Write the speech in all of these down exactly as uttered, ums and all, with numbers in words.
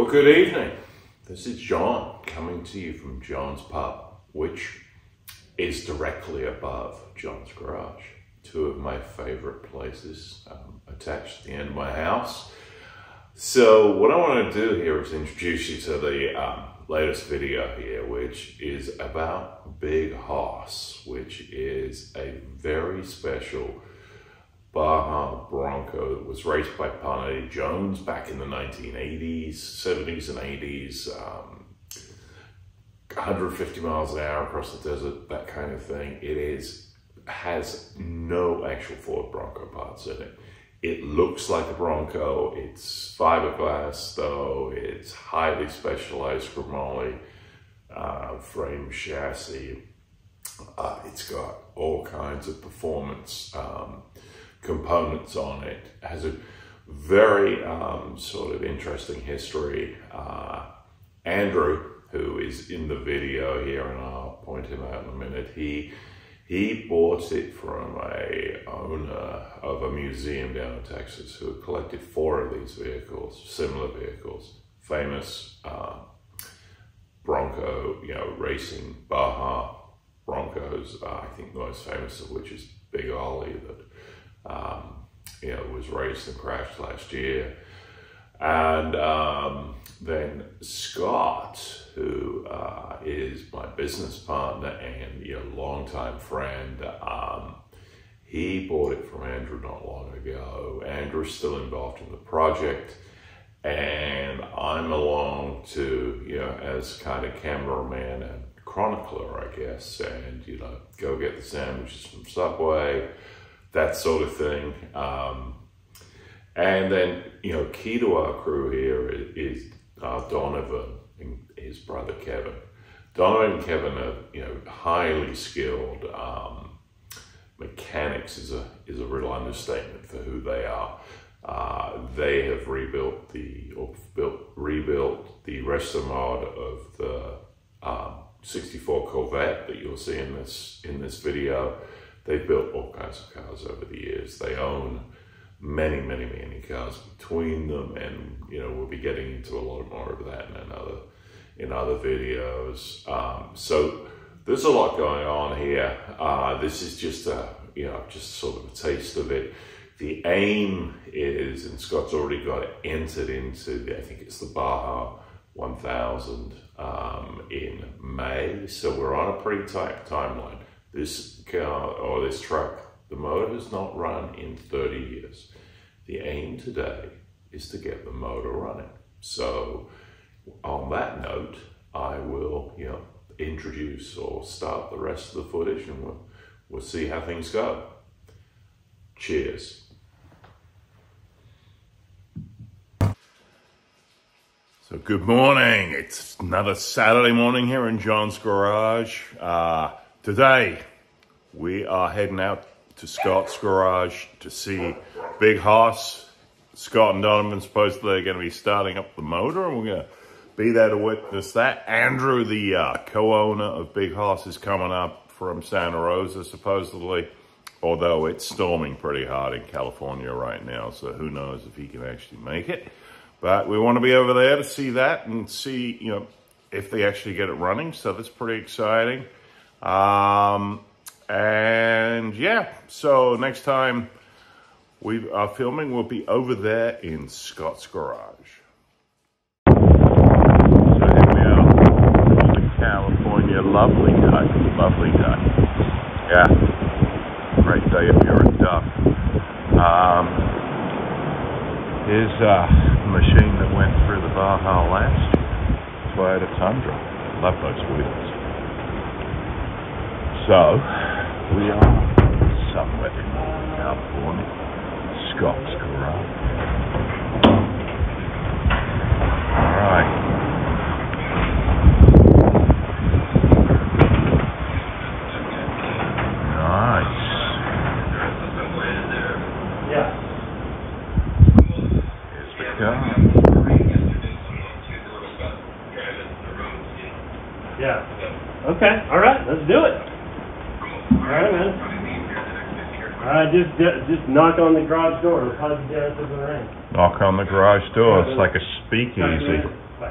Well, good evening. This is John coming to you from John's Pub, which is directly above John's Garage. Two of my favorite places um, attached to the end of my house. So what I want to do here is introduce you to the um, latest video here, which is about Big Hoss, which is a very special Baja Bronco that was raced by Parnelli Jones back in the nineteen eighties, seventies and eighties. Um, one hundred fifty miles an hour across the desert, that kind of thing. It is has no actual Ford Bronco parts in it. It looks like a Bronco. It's fiberglass though. It's highly specialized chromoly uh, frame chassis. Uh, it's got all kinds of performance um, components on it. It has a very um, sort of interesting history. Uh, Andrew, who is in the video here, and I'll point him out in a minute, he he bought it from a owner of a museum down in Texas who had collected four of these vehicles, similar vehicles, famous uh, Bronco, you know, racing Baja Broncos. Uh, I think the most famous of which is Big Ollie, that um, you know, was raced and crashed last year. And um, then Scott, who uh, is my business partner and you know, longtime friend, um, he bought it from Andrew not long ago. Andrew's still involved in the project, and I'm along to, you know, as kind of cameraman and chronicler, I guess, and you know, go get the sandwiches from Subway, that sort of thing. Um, and then, you know, key to our crew here is, is uh, Donovan and his brother Kevin. Donovan and Kevin are, you know, highly skilled. Um, mechanics is a is a real understatement for who they are. Uh, they have rebuilt the or built rebuilt the resto mod of the um, sixty-four Corvette that you'll see in this in this video. They've built all kinds of cars over the years. They own many, many, many cars between them, and you know, we'll be getting into a lot more of that in another in other videos. Um, so there's a lot going on here. Uh, this is just a you know just sort of a taste of it. The aim is, and Scott's already got it entered into the, I think it's the Baja one thousand um, in May. So we're on a pretty tight timeline. This car or this truck, the motor has not run in thirty years. The aim today is to get the motor running. So on that note, I will, you know, introduce or start the rest of the footage, and we'll, we'll see how things go. Cheers. So good morning. It's another Saturday morning here in John's Garage. Uh, today, we are heading out to Scott's garage to see Big Hoss. Scott and Donovan supposedly are going to be starting up the motor, and we're going to be there to witness that. Andrew, the uh, co-owner of Big Hoss, is coming up from Santa Rosa, supposedly, although it's storming pretty hard in California right now, so who knows if he can actually make it. But we want to be over there to see that and see, you know, if they actually get it running, so that's pretty exciting. Um... And yeah, so next time we are filming, we'll be over there in Scott's garage. So here we are, Northern California, lovely day, lovely day. Yeah, great day if you're in Duff. Um, here's a machine that went through the Baja last year, Toyota Tundra. Love those wheels. So, we are somewhere in Northern California, Scott's Garage. All right. Nice. Yeah. Here's the car. Yeah. Okay. All right. Let's do it. All right, man. All right, just just knock on the garage door. It'll probably be down to the rain. Knock on the garage door. It's like a speakeasy.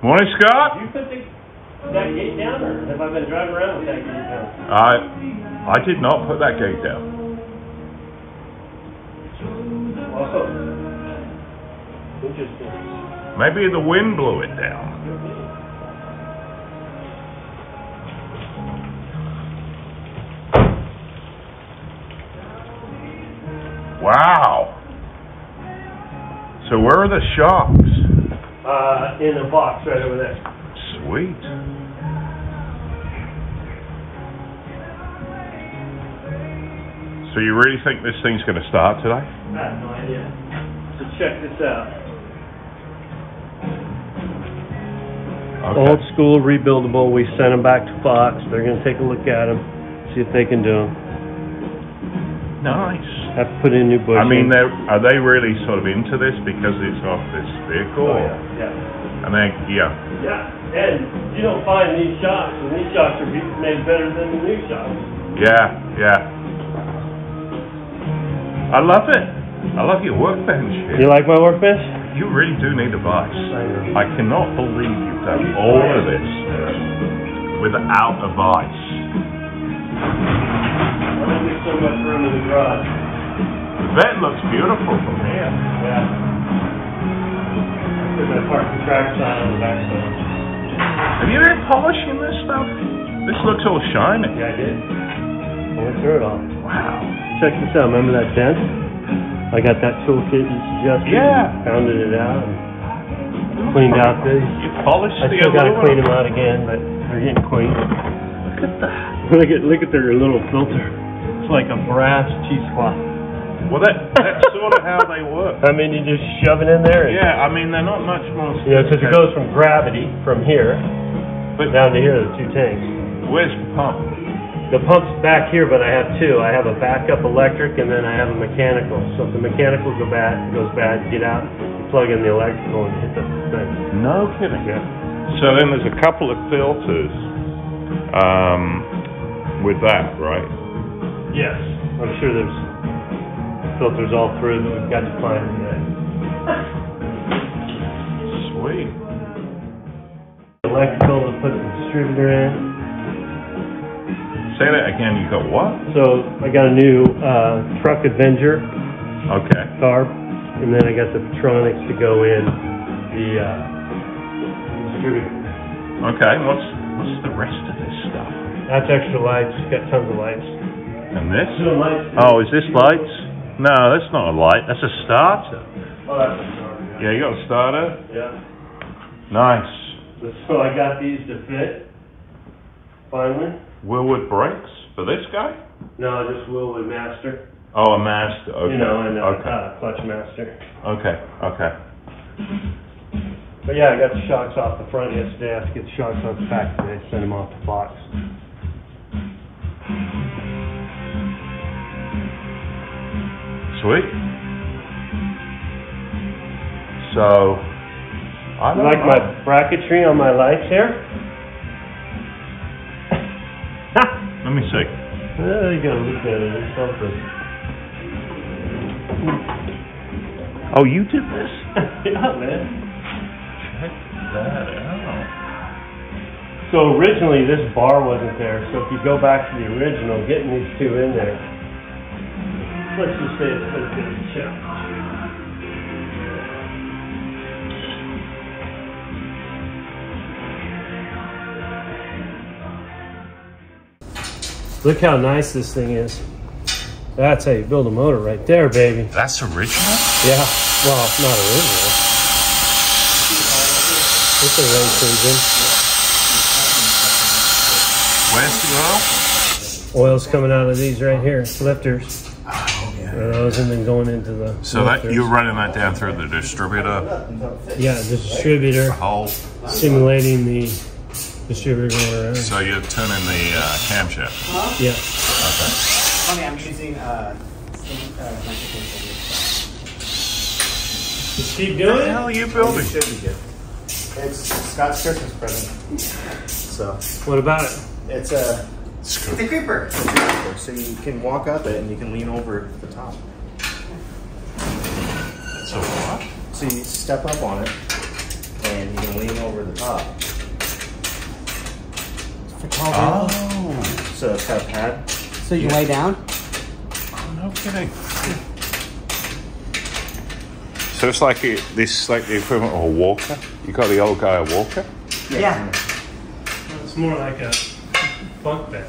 Morning, Scott. Did you put the, that gate down, or have I been driving around with that gate down? I, I did not put that gate down. Oh. Interesting. Maybe the wind blew it down. Wow. So where are the shocks? Uh, in the box right over there. Sweet. So you really think this thing's going to start today? I have no idea. So check this out. Okay. Old school rebuildable. We sent them back to Fox. They're going to take a look at them, see if they can do them. Nice. Have to put in new bushing. I mean, they're, are they really sort of into this because it's off this vehicle? Oh, yeah. Yeah. And they, yeah. Yeah, and you don't find these shocks, and these shocks are made better than the new shocks. Yeah, yeah. I love it. I love your workbench here. You like my workbench? You really do need a vice. I know. I cannot believe you've done all of this without a vice. Why don't we so much room in the garage? The bed looks beautiful from here. Yeah. Put my parking track sign on the back side. Have you been polishing this stuff? This looks all shiny. Yeah, I did. I went through it all. Wow. Check this out. Remember that dent? I got that toolkit you suggested. Yeah. Pounded it out. And cleaned out the. You polished I the still got to aluminum. clean them out again, but they're getting clean. Look at that. Look at look at their little filter. It's like a brass cheesecloth. Well, that, that's sort of how they work. I mean, you just shove it in there. And, Yeah, I mean, they're not much more... yeah, because it goes from gravity from here But down to here, the two tanks. where's the pump? The pump's back here, but I have two. I have a backup electric, and then I have a mechanical. So if the mechanical go bad, goes bad, get out, you plug in the electrical and hit the thing. No kidding. Yeah. So then there's a couple of filters um, with that, right? Yes. I'm sure there's filters all through that we've got to find today. Sweet. Electrical to put the distributor in. Say that again. You got what? So I got a new uh, Truck Avenger Okay. carb, and then I got the Petronics to go in the uh, distributor. Okay. What's what's the rest of this stuff? That's extra lights. It's got tons of lights. And this? Two lights. Oh, is this lights? No, that's not a light. That's a starter. Oh, that's a starter. Yeah, you got a starter. Yeah. Nice. So I got these to fit. Finally. Willwood brakes for this guy? No, just Willwood Master. Oh, a master. Okay. You know, and uh, okay. uh, Clutch Master. Okay. Okay. But yeah, I got the shocks off the front yesterday. I have to get the shocks off the back today. Send them off to Fox. Sweet. So, I You don't like know. my bracketry on my lights here? Let me see. Well, you gotta look at it or something. Oh, you did this? Yeah, man. Check that out. So originally this bar wasn't there, so if you go back to the original, getting these two in there, let's just say it's a bit of a challenge. Look how nice this thing is. That's how you build a motor right there, baby. That's original? Yeah, well, not original. It's a race engine. Where's the oil? Oil's coming out of these right here, lifters. Oh, yeah. Are those and then going into the So that lifters. you're running that down through the distributor Yeah, the distributor hole. simulating the distributor going around. So you're turning the uh, camshaft. Yeah. Okay. Okay, I'm using uh, same, uh, microphone. Just keep What doing the it. hell are you building? Should be good. It's Scott's Christmas present. So What about it? it's a it's a creeper. It's a creeper. So you can walk up it and you can lean over the top. So what? So you step up on it and and you can lean over the top. For tall vehicles? Oh, So it's got a pad. So you can lay down? oh no kidding. So it's like it, this, like the equivalent of a walker. You got the old guy a walker. Yeah. yeah. It's more like a bunk bed.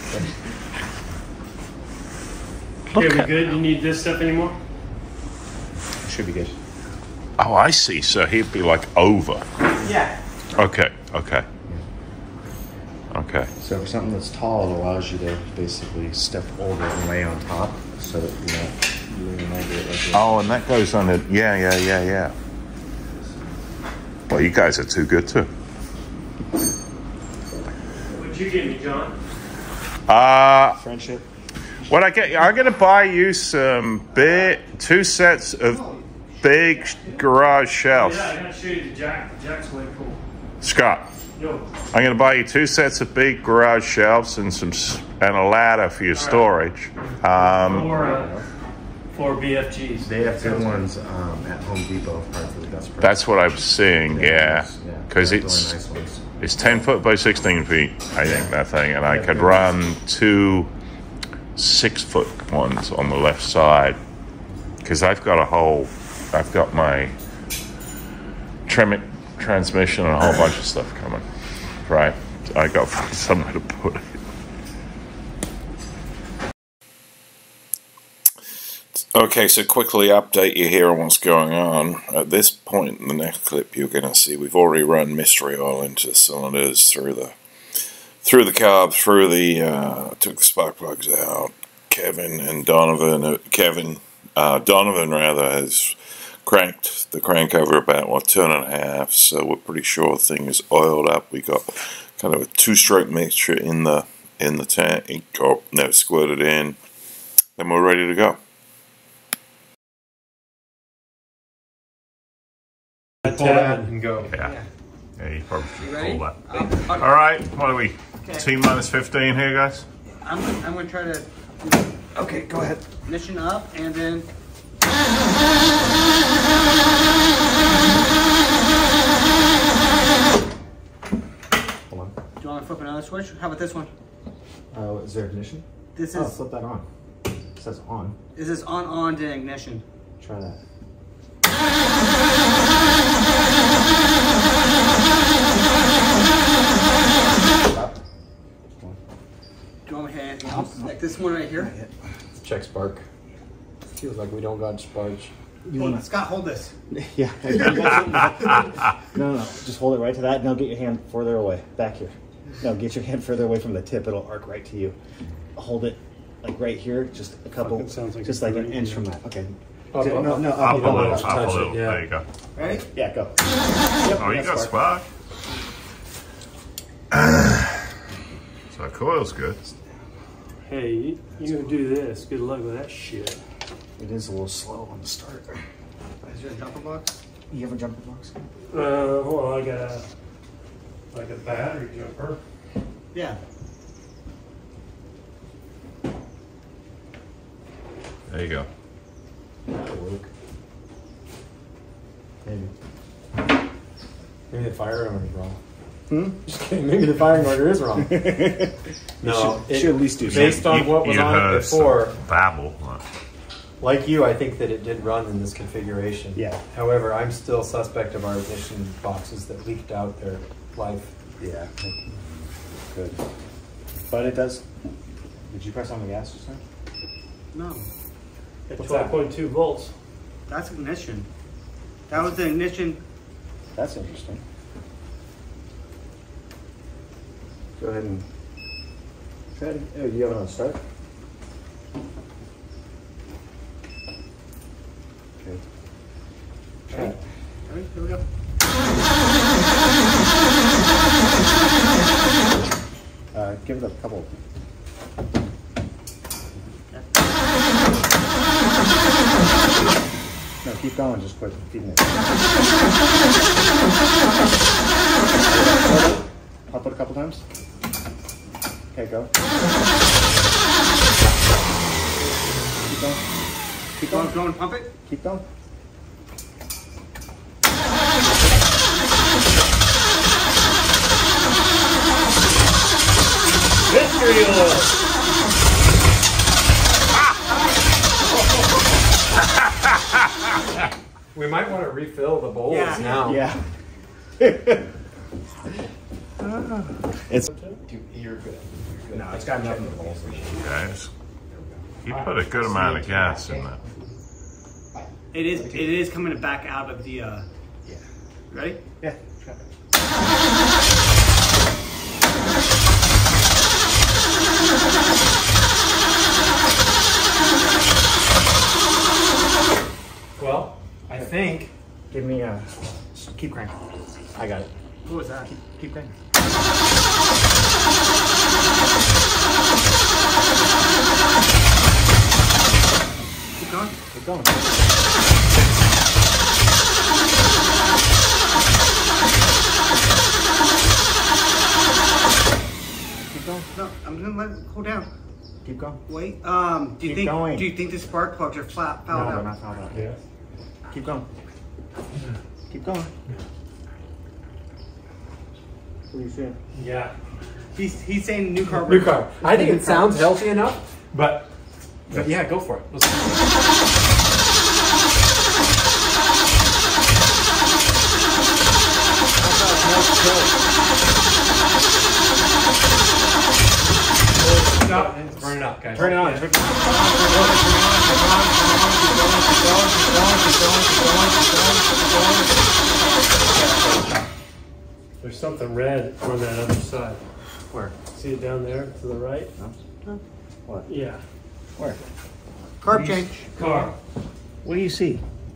Okay, we good? You need this stuff anymore? Should be good. Oh, I see. So he'd be like over. Yeah. Okay. Okay. Okay. So for something that's tall, it allows you to basically step over and lay on top, so that you know you lean over it like this. Oh, and that goes on it. Yeah, yeah, yeah, yeah. Well, you guys are too good too. What'd you give me, John? Uh, Friendship. what I get? I'm gonna buy you some big, two sets of big garage shelves. Yeah, I gotta show you the jack. The jack's way cool. Scott, Yo. I'm gonna buy you two sets of big garage shelves and some s- and a ladder for your storage. Um, Four, uh, four B F Gs. They have good ones um, at Home Depot, probably for the best price. that's what I'm seeing. Yeah, because they're really it's. nice ones. It's ten foot by sixteen feet, I think, that thing. And I could run two six foot ones on the left side. Because I've got a whole, I've got my Tremec transmission and a whole bunch of stuff coming. Right. I got to find somewhere to put it. Okay, so quickly update you here on what's going on. At this point in the next clip, you're going to see we've already run mystery oil into the cylinders through the through the carb, through the uh, took the spark plugs out. Kevin and Donovan, uh, Kevin uh, Donovan rather has cranked the crank over about what turn and a half. So we're pretty sure the thing is oiled up. We got kind of a two-stroke mixture in the in the tank, or no, squirted in, and we're ready to go. Pull that and go. Yeah. Yeah, you probably should You ready? pull that. I'll- I'll- All right, what are we? Okay. T minus fifteen here, guys? I'm, gonna- I'm going to try to Okay, go ahead. ignition up and then. Hold on. Do you want to flip another switch? How about this one? Uh, is there ignition? This Oh, is flip that on. It says on. this is on on to ignition. Try that. Stop. Do you want me to hit anything else? Like this one right here? Check spark. Feels like we don't got sparge. You wanna? Scott, hold this. Yeah. no, no, just hold it right to that. Now get your hand further away. Back here. No, get your hand further away from the tip. It'll arc right to you. Hold it like right here, just a couple, Fucking sounds like just it's like an pretty inch easy. from that. Okay. Up, no, up, no, no, Up up, a little, up, up touch a it, little. yeah. There you go. Ready? Yeah, go. Yep, Oh, you that's got spark. spark. So coil's good. Hey, you, you gonna do this. Good luck with that shit. It is a little slow on the start. Is there a jumper box? You have a jumper box? Uh, hold on, I got a, like a battery jumper. Yeah. There you go. That'll work. Maybe. Maybe the firing order is wrong. Hmm? Just kidding. Maybe the firing order is wrong. No, should, it- should at least do based something. on what was you on it heard before. some babble. Like you, I think that it did run in this configuration. Yeah. However, I'm still suspect of our ignition boxes that leaked out their life. Yeah. Good. But it does. Did you press on the gas just now? No. At What's twelve that? point two volts. That's ignition. That was the ignition. That's interesting. Go ahead and try it. Oh, you have it on start? Okay. Try it. Ready? Here we go. Uh, give it a couple. No, keep going. Just quit feeding it. Pump it a couple times. Okay, go. Keep going. Keep Go, going. go and pump it. Keep going. mystery oil. We might want to refill the bowls Yeah. now. Yeah. It's. You're good. No, it's got nothing to bowl. Guys, he put a good amount of gas in that. It is. It is coming back out of the. Uh, Yeah. ready? Yeah. Well, I think. Give me a. Keep cranking. I got it. What was that? Keep, keep cranking. Keep going. Keep going. Keep going. No, I'm gonna let it cool down. Keep going. Wait. Um. Do you Keep think? going. Do you think the spark plugs are flat No, fouled they're out? not fouled out. Yeah. Keep going. Keep going. What are you saying? Yeah. He's he's saying new carburetor. New car. I think it sounds healthy enough, but, but yeah, go for it. Let's Stop. Burn it up, guys. Turn it on. Turn it on. There's something red on that other side. Where? See it down there to the right? No. What? Yeah. Where? Carb change. Car. What do you see?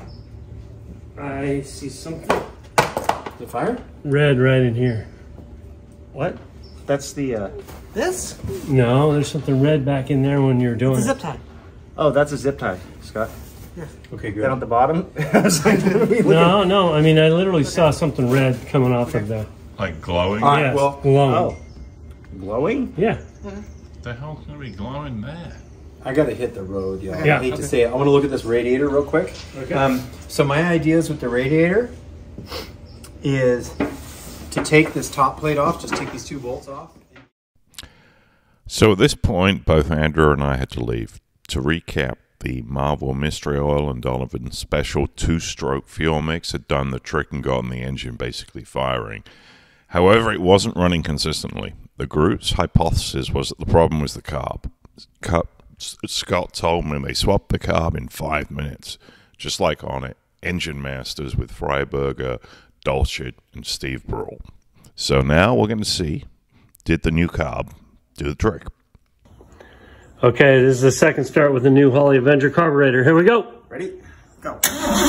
I see something The fire? red right in here. What? That's the. uh... This? No, there's something red back in there when you're doing It's a it. zip tie. Oh, that's a zip tie, Scott. Okay, Is that on good. the bottom? I was like, looking- No, no. I mean, I literally saw something red coming off of the. Like glowing? All right, Yes, well, glowing. Oh. Glowing? Yeah. What the hell's gonna be glowing there? I gotta hit the road, y'all. Yeah. I hate to say it. I want to look at this radiator real quick. Okay. Um, so my ideas with the radiator is to take this top plate off. Just take these two bolts off. So at this point, both Andrew and I had to leave. To recap, the Marvel Mystery Oil and Donovan Special two-stroke fuel mix had done the trick and gotten the engine basically firing. However, it wasn't running consistently. The group's hypothesis was that the problem was the carb. Cu- Scott told me they swapped the carb in five minutes, just like on it. Engine Masters with Freiberger, Dolce, and Steve Brule. So now we're going to see, did the new carb do the trick? Okay, this is the second start with the new Holly Avenger carburetor. Here we go. Ready? Go.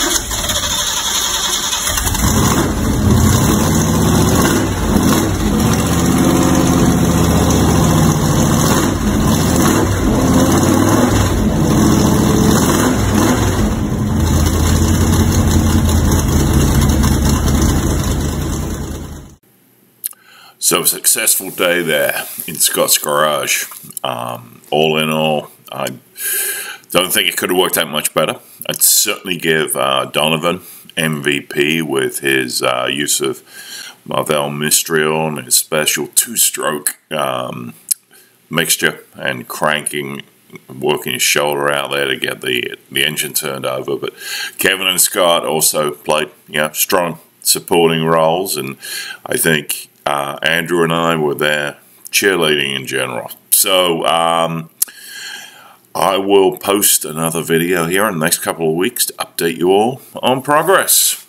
So a successful day there in Scott's garage. Um, all in all, I don't think it could have worked out much better. I'd certainly give uh, Donovan M V P with his uh, use of Marvel Mystery Oil and his special two-stroke um, mixture and cranking, working his shoulder out there to get the the engine turned over. But Kevin and Scott also played, you know, strong supporting roles, and I think uh, Andrew and I were there cheerleading in general. So um, I will post another video here in the next couple of weeks to update you all on progress.